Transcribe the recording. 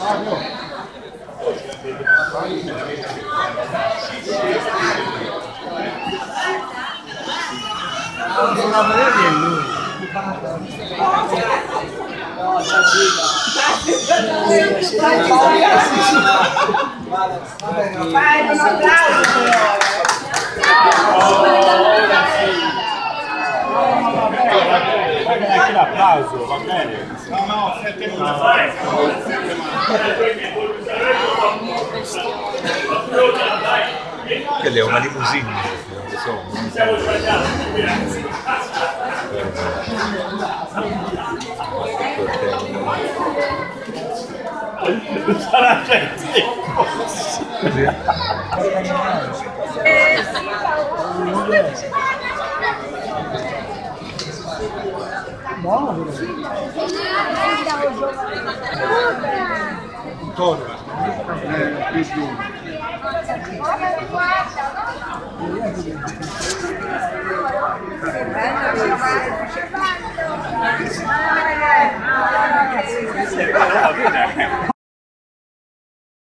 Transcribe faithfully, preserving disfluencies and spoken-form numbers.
Non vedere lui. Vai, un applauso! Anche l'applauso, va bene. No, no, sette Quella è una limousine, non so. Siamo sbagliati. Sarà gente. Un toro. Eh, più più. Sì,